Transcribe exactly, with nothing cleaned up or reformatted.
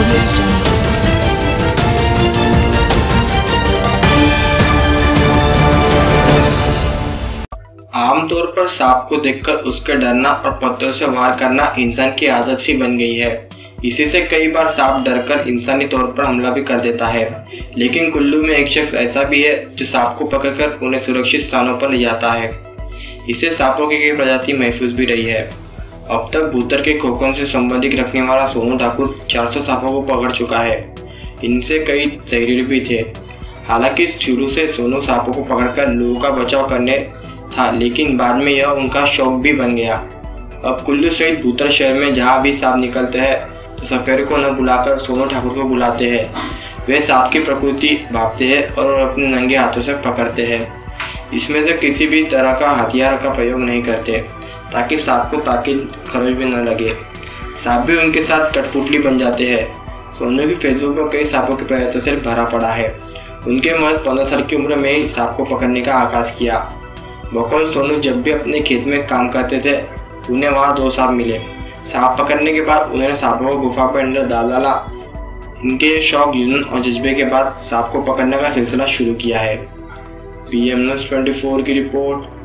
आमतौर पर सांप को देखकर उसके डरना और पत्थरों से वार करना इंसान की आदत सी बन गई है। इसी से कई बार सांप डरकर इंसानी तौर पर हमला भी कर देता है। लेकिन कुल्लू में एक शख्स ऐसा भी है जो सांप को पकड़कर उन्हें सुरक्षित स्थानों पर ले जाता है। इससे सांपों की कई प्रजाति महफूज भी रही है। अब तक भूतर के खोखन से संबंधित रखने वाला सोनू ठाकुर चार सौ सांपों को पकड़ चुका है। इनसे कई जहरीले भी थे। हालांकि शुरू से सोनू सांपों को पकड़कर लोगों का बचाव करने था, लेकिन बाद में यह उनका शौक भी बन गया। अब कुल्लू सहित भूतर शहर में जहाँ भी सांप निकलते हैं तो सफेरे को न बुलाकर सोनू ठाकुर को बुलाते हैं। वे सांप की प्रकृति भांपते हैं और अपने नंगे हाथों से पकड़ते हैं। इसमें से किसी भी तरह का हथियार का प्रयोग नहीं करते ताकि सांप को ताकि खरोच भी न लगे। सांप भी उनके साथ कठपुतली बन जाते हैं। सोनू की फेसबुक पर कई सांपों की प्रजातियों से भरा पड़ा है। उनके महज पंद्रह साल की उम्र में ही सांप को पकड़ने का आगाज किया। बकौल सोनू जब भी अपने खेत में काम करते थे उन्हें वहाँ दो सांप मिले। सांप पकड़ने के बाद उन्होंने सांपों को गुफा पर अंदर डाल डाला। इनके शौक, जुनून और जज्बे के बाद सांप को पकड़ने का सिलसिला शुरू किया है। पी एम न्यूज़ चौबीस की रिपोर्ट।